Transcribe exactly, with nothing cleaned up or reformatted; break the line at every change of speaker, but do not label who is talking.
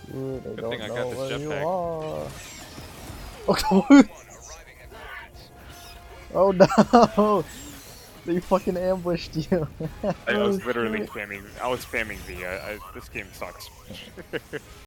Ooh, they
Good
don't
thing I
know
got this
where you
jetpack.
are. Oh, oh no! They fucking ambushed you.
I, I
Oh
was literally
shit.
spamming. I was spamming V. I, I, this game sucks.